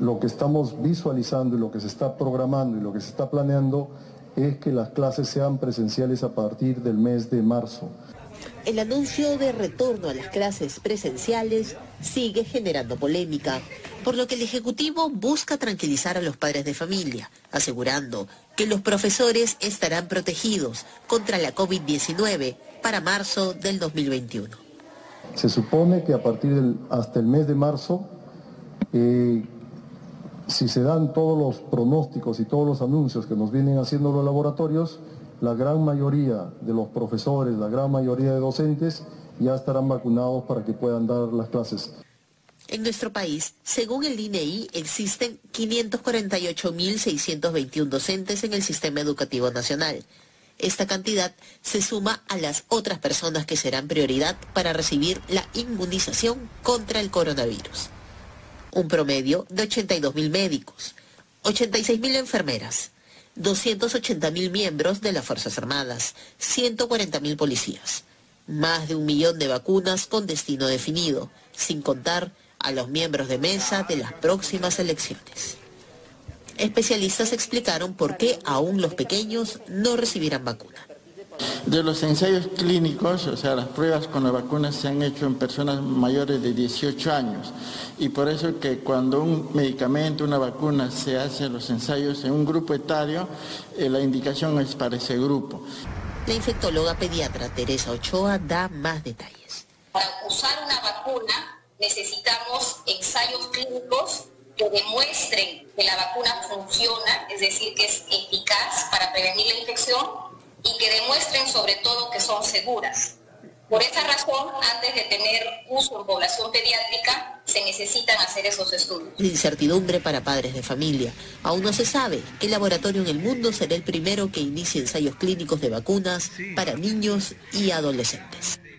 Lo que estamos visualizando y lo que se está programando y lo que se está planeando es que las clases sean presenciales a partir del mes de marzo. El anuncio de retorno a las clases presenciales sigue generando polémica, por lo que el Ejecutivo busca tranquilizar a los padres de familia, asegurando que los profesores estarán protegidos contra la COVID-19 para marzo del 2021. Se supone que a partir hasta el mes de marzo, si se dan todos los pronósticos y todos los anuncios que nos vienen haciendo los laboratorios, la gran mayoría de los profesores, la gran mayoría de docentes ya estarán vacunados para que puedan dar las clases. En nuestro país, según el INEI, existen 548.621 docentes en el sistema educativo nacional. Esta cantidad se suma a las otras personas que serán prioridad para recibir la inmunización contra el coronavirus. Un promedio de 82.000 médicos, 86.000 enfermeras, 280.000 miembros de las Fuerzas Armadas, 140.000 policías, más de 1 millón de vacunas con destino definido, sin contar a los miembros de mesa de las próximas elecciones. Especialistas explicaron por qué aún los pequeños no recibirán vacuna. De los ensayos clínicos, o sea, las pruebas con la vacuna se han hecho en personas mayores de 18 años y por eso que cuando un medicamento, una vacuna se hace los ensayos en un grupo etario, la indicación es para ese grupo. La infectóloga pediatra Teresa Ochoa da más detalles. Para usar una vacuna necesitamos ensayos clínicos que demuestren que la vacuna funciona, es decir, que es eficaz para prevenir la infección y que demuestren sobre todo que son seguras. Por esa razón, antes de tener uso en población pediátrica, se necesitan hacer esos estudios. Incertidumbre para padres de familia. Aún no se sabe qué laboratorio en el mundo será el primero que inicie ensayos clínicos de vacunas para niños y adolescentes.